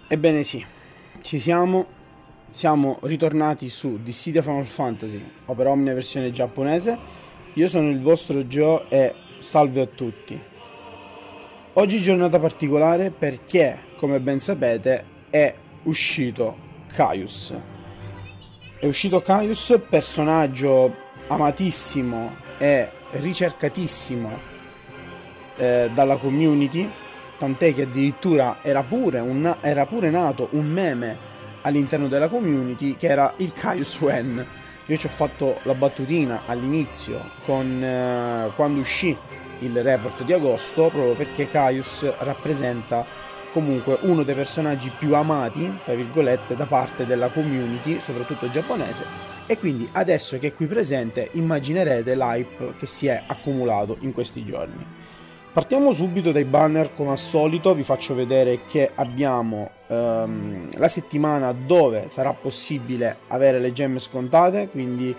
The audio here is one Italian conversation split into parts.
Ebbene sì, ci siamo ritornati su Dissidia Final Fantasy, Opera Omnia versione giapponese. Io sono il vostro Joe e salve a tutti. Oggi giornata particolare perché, come ben sapete, è uscito Caius. È uscito Caius, personaggio amatissimo e ricercatissimo dalla community, tant'è che addirittura era pure nato un meme all'interno della community che era il Caius When. Io ci ho fatto la battutina all'inizio quando uscì il report di agosto, proprio perché Caius rappresenta comunque uno dei personaggi più amati, tra virgolette, da parte della community, soprattutto giapponese, e quindi adesso che è qui presente immaginerete l'hype che si è accumulato in questi giorni. Partiamo subito dai banner come al solito, vi faccio vedere che abbiamo la settimana dove sarà possibile avere le gemme scontate, quindi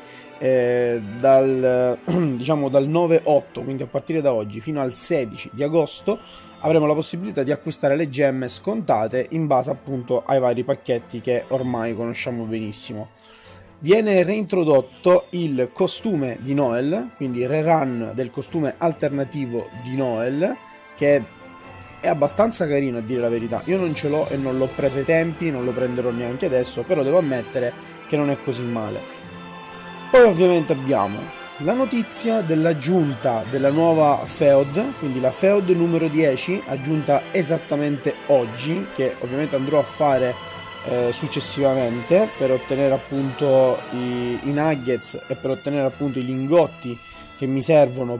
diciamo dal 9-8, quindi a partire da oggi fino al 16 di agosto avremo la possibilità di acquistare le gemme scontate in base appunto ai vari pacchetti che ormai conosciamo benissimo. Viene reintrodotto il costume di Noel, quindi il rerun del costume alternativo di Noel, che è abbastanza carino a dire la verità. Io non ce l'ho e non l'ho preso ai tempi, non lo prenderò neanche adesso, però devo ammettere che non è così male. Poi ovviamente abbiamo la notizia dell'aggiunta della nuova Feod, quindi la Feod numero 10, aggiunta esattamente oggi, che ovviamente andrò a fare successivamente per ottenere appunto i nuggets e per ottenere appunto i lingotti che mi servono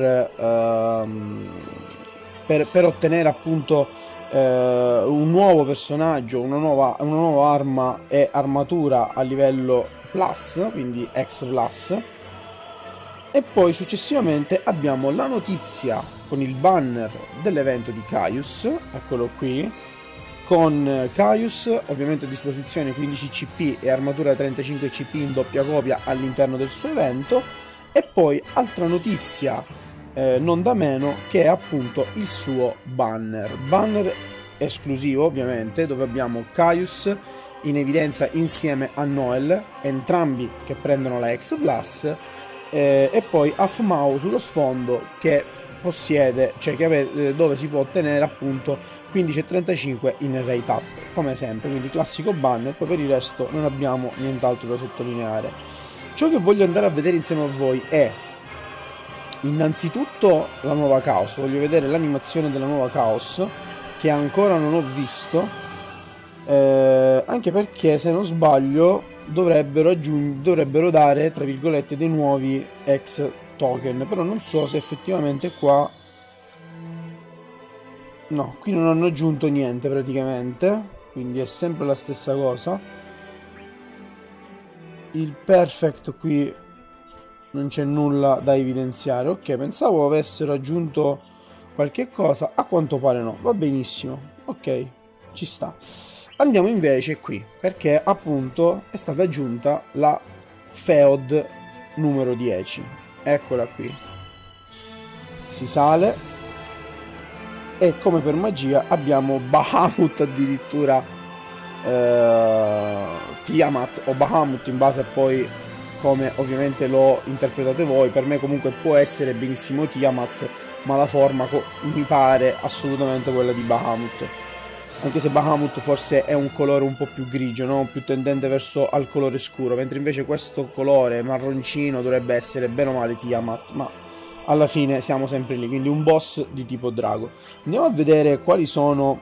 per ottenere appunto un nuovo personaggio, una nuova arma e armatura a livello plus, quindi X plus. E poi successivamente abbiamo la notizia con il banner dell'evento di Caius, eccolo qui, con Caius ovviamente a disposizione 15 CP e armatura 35 CP in doppia copia all'interno del suo evento. E poi altra notizia non da meno, che è appunto il suo banner esclusivo ovviamente, dove abbiamo Caius in evidenza insieme a Noel, entrambi che prendono la X Plus, e poi Aphmau sullo sfondo che possiede, cioè dove si può ottenere appunto 15 e 35 in rate up come sempre, quindi classico banner. Poi per il resto non abbiamo nient'altro da sottolineare. Ciò che voglio andare a vedere insieme a voi è innanzitutto la nuova Chaos. Voglio vedere l'animazione della nuova Chaos, che ancora non ho visto, anche perché se non sbaglio dovrebbero dare tra virgolette dei nuovi ex token, però non so se effettivamente qua, no, qui non hanno aggiunto niente praticamente, quindi è sempre la stessa cosa. Il perfect qui non c'è nulla da evidenziare. Ok, pensavo avessero aggiunto qualche cosa, a quanto pare no, va benissimo, ok, ci sta. Andiamo invece qui, perché appunto è stata aggiunta la Feod numero 10. Eccola qui. Si sale e come per magia abbiamo Bahamut addirittura, Tiamat o Bahamut in base a poi come ovviamente lo interpretate voi. Per me comunque può essere benissimo Tiamat, ma la forma mi pare assolutamente quella di Bahamut, anche se Bahamut forse è un colore un po' più grigio, no? Più tendente verso al colore scuro, mentre invece questo colore marroncino dovrebbe essere bene o male Tiamat, ma alla fine siamo sempre lì, quindi un boss di tipo drago. Andiamo a vedere quali sono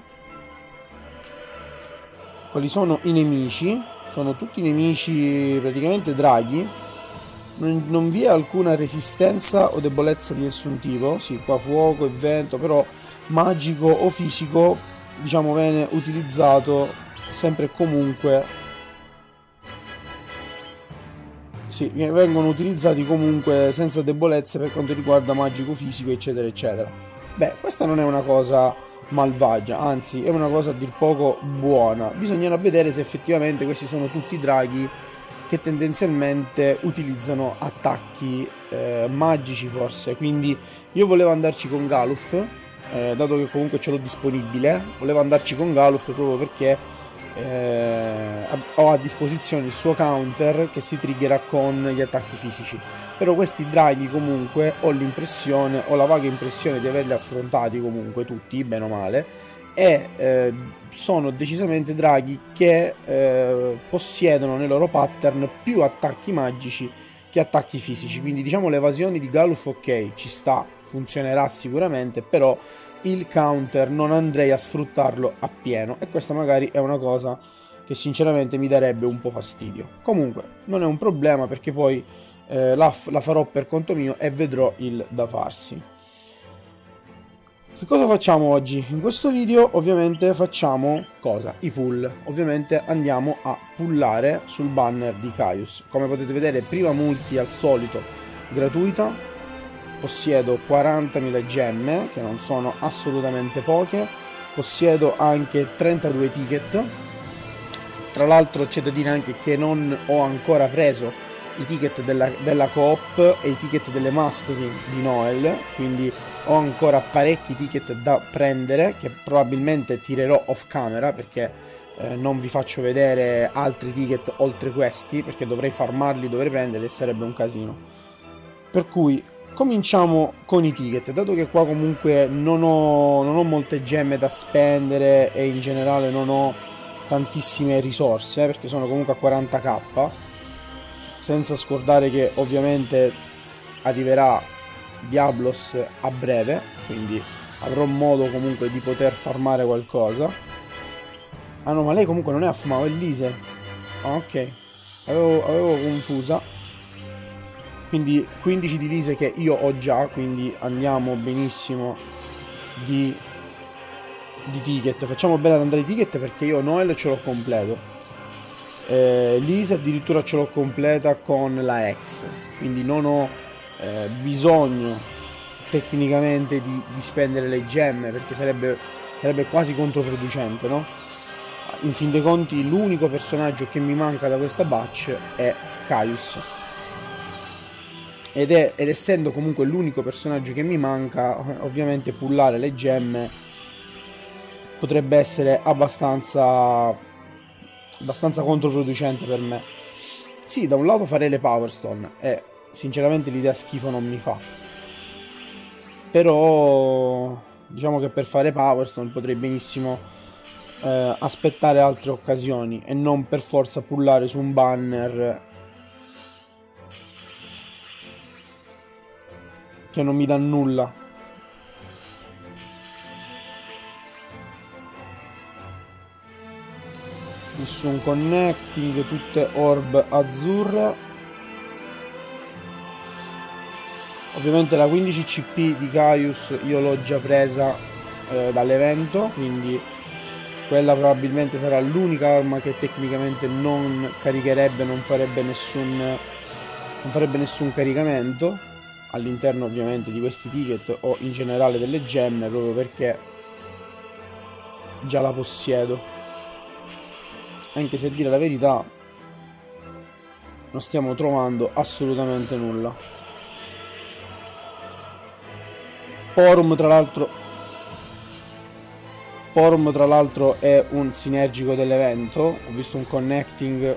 i nemici. Sono tutti nemici praticamente draghi, non vi è alcuna resistenza o debolezza di nessun tipo. Sì, qua fuoco e vento, però magico o fisico diciamo viene utilizzato sempre e comunque, sì, vengono utilizzati comunque senza debolezze per quanto riguarda magico, fisico, eccetera eccetera. Beh, questa non è una cosa malvagia, anzi è una cosa a dir poco buona. Bisognerà vedere se effettivamente questi sono tutti draghi che tendenzialmente utilizzano attacchi magici forse, quindi io volevo andarci con Galuf, dato che comunque ce l'ho disponibile, volevo andarci con Galuf proprio perché ho a disposizione il suo counter che si triggera con gli attacchi fisici. Però questi draghi comunque ho la vaga impressione di averli affrontati comunque tutti, bene o male, e sono decisamente draghi che possiedono nei loro pattern più attacchi magici che attacchi fisici. Quindi diciamo l'evasione di Galuf ok, ci sta, funzionerà sicuramente, però il counter non andrei a sfruttarlo appieno, e questa magari è una cosa che sinceramente mi darebbe un po' fastidio. Comunque non è un problema, perché poi la farò per conto mio e vedrò il da farsi. Che cosa facciamo oggi? In questo video ovviamente facciamo cosa? I pull. Ovviamente andiamo a pullare sul banner di Caius. Come potete vedere, prima multi al solito gratuita. Possiedo 40.000 gemme, che non sono assolutamente poche. Possiedo anche 32 ticket. Tra l'altro c'è da dire anche che non ho ancora preso i ticket della coop e i ticket delle mastery di Noel, quindi ho ancora parecchi ticket da prendere, che probabilmente tirerò off camera, perché non vi faccio vedere altri ticket oltre questi, perché dovrei farmarli, dovrei prenderli e sarebbe un casino. Per cui cominciamo con i ticket, dato che qua comunque non ho molte gemme da spendere e in generale non ho tantissime risorse, perché sono comunque a 40k, senza scordare che ovviamente arriverà Diablos a breve, quindi avrò modo comunque di poter farmare qualcosa. Ah no, ma lei comunque non è affumata, è Lise. Ah, ok, avevo confusa. Quindi 15 di Lise che io ho già, quindi andiamo benissimo di ticket. Facciamo bene ad andare di ticket, perché io Noel ce l'ho completo. Lise addirittura ce l'ho completa con la X, quindi non ho bisogno tecnicamente di spendere le gemme, perché sarebbe quasi controproducente, no? In fin dei conti l'unico personaggio che mi manca da questa batch è Caius, ed essendo comunque l'unico personaggio che mi manca, ovviamente pullare le gemme potrebbe essere abbastanza controproducente per me. Sì, da un lato farei le Power Stone e sinceramente l'idea schifo non mi fa, però diciamo che per fare Power Stone potrei benissimo aspettare altre occasioni e non per forza pullare su un banner che non mi dà nulla. Nessun connecting, tutte orb azzurre. Ovviamente la 15 CP di Caius io l'ho già presa dall'evento, quindi quella probabilmente sarà l'unica arma che tecnicamente non caricherebbe, non farebbe nessun caricamento all'interno ovviamente di questi ticket o in generale delle gemme, proprio perché già la possiedo. Anche se a dire la verità non stiamo trovando assolutamente nulla. Porum tra l'altro è un sinergico dell'evento. Ho visto un connecting.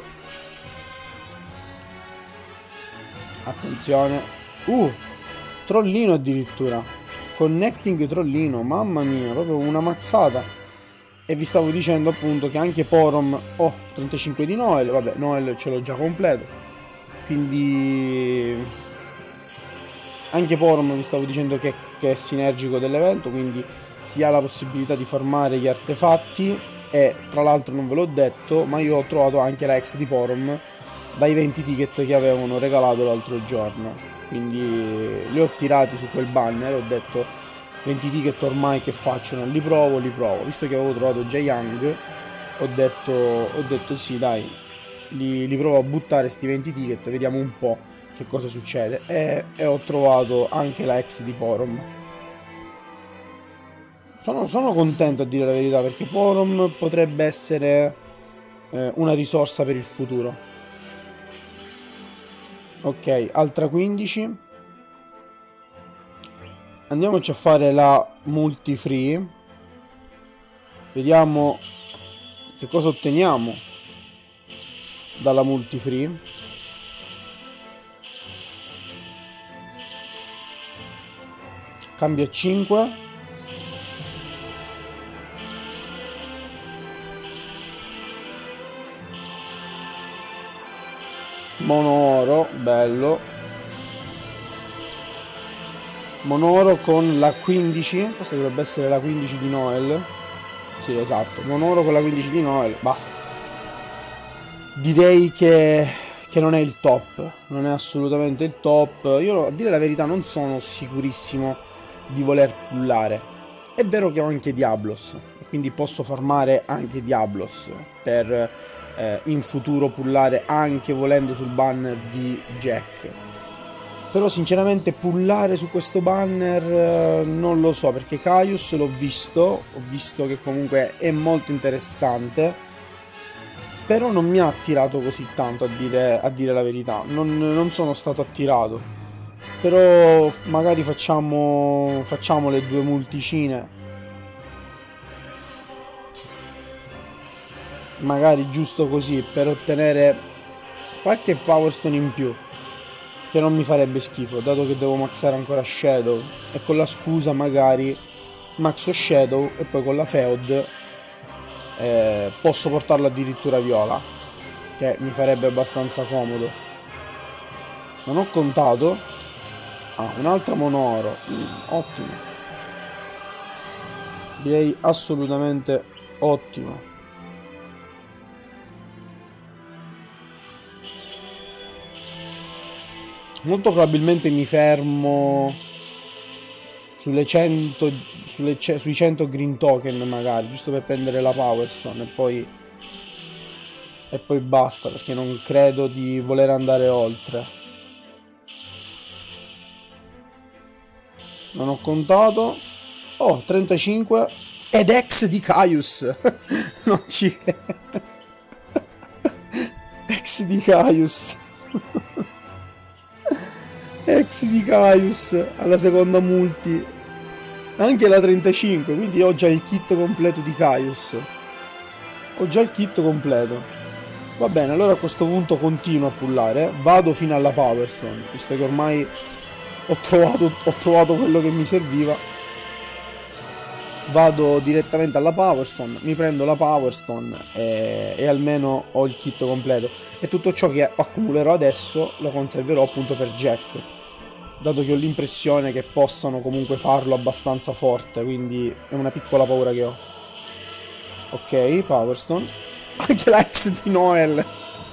Attenzione. Trollino addirittura. Connecting trollino, mamma mia, proprio una mazzata. E vi stavo dicendo appunto che anche Porom ho 35 di Noel, vabbè, Noel ce l'ho già completo, quindi anche Porom vi stavo dicendo che è sinergico dell'evento, quindi si ha la possibilità di farmare gli artefatti. E tra l'altro non ve l'ho detto, ma io ho trovato anche la ex di Porom dai 20 ticket che avevano regalato l'altro giorno, quindi li ho tirati su quel banner e ho detto 20 ticket ormai che faccio, non li provo, visto che avevo trovato già Young, ho detto sì dai, li provo a buttare sti 20 ticket, vediamo un po' che cosa succede, e ho trovato anche la ex di Porom. Sono contento a dire la verità, perché Porom potrebbe essere una risorsa per il futuro. Ok, altra 15. Andiamoci a fare la multi free. Vediamo che cosa otteniamo dalla multi free. Cambia 5. Mono oro, bello. Mono oro con la 15. Questa dovrebbe essere la 15 di Noel. Sì, esatto. Mono oro con la 15 di Noel. Bah. Direi che non è il top. Non è assolutamente il top. Io, a dire la verità, non sono sicurissimo di voler pullare. È vero che ho anche Diablos, quindi posso farmare anche Diablos per in futuro pullare anche volendo sul banner di Jack. Però sinceramente pullare su questo banner non lo so, perché Caius l'ho visto, ho visto che comunque è molto interessante, però non mi ha attirato così tanto, a dire la verità. Non sono stato attirato. Però magari facciamo le due multicine, magari giusto così, per ottenere qualche Power Stone in più, che non mi farebbe schifo, dato che devo maxare ancora Shadow, e con la scusa magari maxo Shadow e poi con la Feod posso portarlo addirittura viola, che mi farebbe abbastanza comodo. Non ho contato. Un'altra mono oro. Ottimo, direi assolutamente ottimo. Molto probabilmente mi fermo sulle 100, sui 100 green token magari, giusto per prendere la Power Stone e poi basta, perché non credo di voler andare oltre. Non ho contato. Oh, 35 ed ex di Caius. Non ci credo. Ex di Caius. Ex di Caius alla seconda multi, anche la 35, quindi ho già il kit completo di Caius. Ho già il kit completo. Va bene, allora a questo punto continuo a pullare, vado fino alla Power Stone, visto che ormai ho trovato quello che mi serviva. Vado direttamente alla Power Stone, mi prendo la Power Stone e almeno ho il kit completo. E tutto ciò che accumulerò adesso lo conserverò appunto per Jack, dato che ho l'impressione che possano comunque farlo abbastanza forte, quindi è una piccola paura che ho. Ok, Power Stone. Anche la ex di Noel.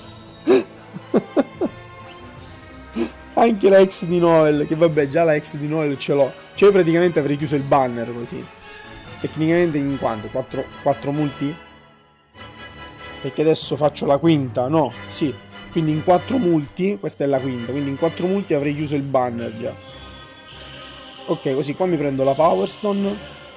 Anche la ex di Noel, che vabbè, già la ex di Noel ce l'ho. Cioè io praticamente avrei chiuso il banner così. Tecnicamente in quanto? 4 multi? Perché adesso faccio la quinta, no? Sì. Quindi in 4 multi, questa è la quinta, quindi in 4 multi avrei chiuso il banner già. Ok, così qua mi prendo la Power Stone.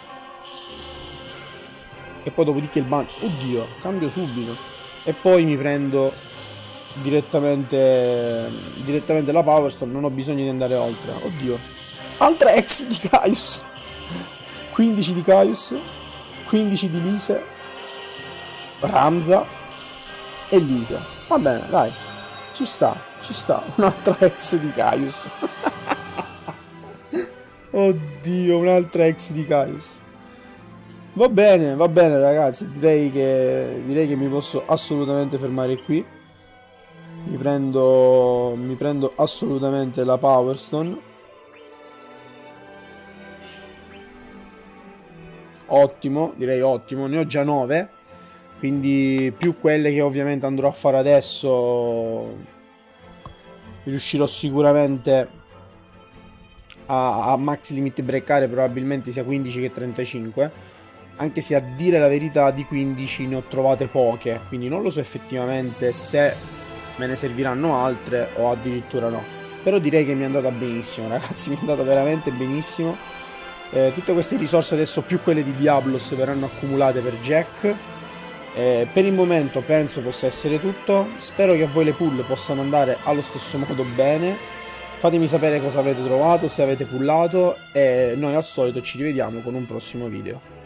E poi dopodiché il banner. Oddio, cambio subito. E poi mi prendo direttamente la Power Stone, non ho bisogno di andare oltre. Oddio. Altra ex di Caius. 15 di Caius, 15 di Lise, Ramza e Lise. Va bene, dai, ci sta, un'altra ex di Caius. Oddio, un'altra ex di Caius. Va bene ragazzi, direi che mi posso assolutamente fermare qui. Mi prendo assolutamente la Power Stone. Ottimo, direi ottimo, ne ho già 9, quindi più quelle che ovviamente andrò a fare adesso, riuscirò sicuramente a max limit breakare, probabilmente sia 15 che 35, anche se a dire la verità di 15 ne ho trovate poche, quindi non lo so effettivamente se me ne serviranno altre o addirittura no, però direi che mi è andata benissimo ragazzi, mi è andata veramente benissimo. Tutte queste risorse adesso più quelle di Diablos verranno accumulate per Jack. Per il momento penso possa essere tutto. Spero che a voi le pull possano andare allo stesso modo bene. Fatemi sapere cosa avete trovato, se avete pullato e noi al solito ci rivediamo con un prossimo video.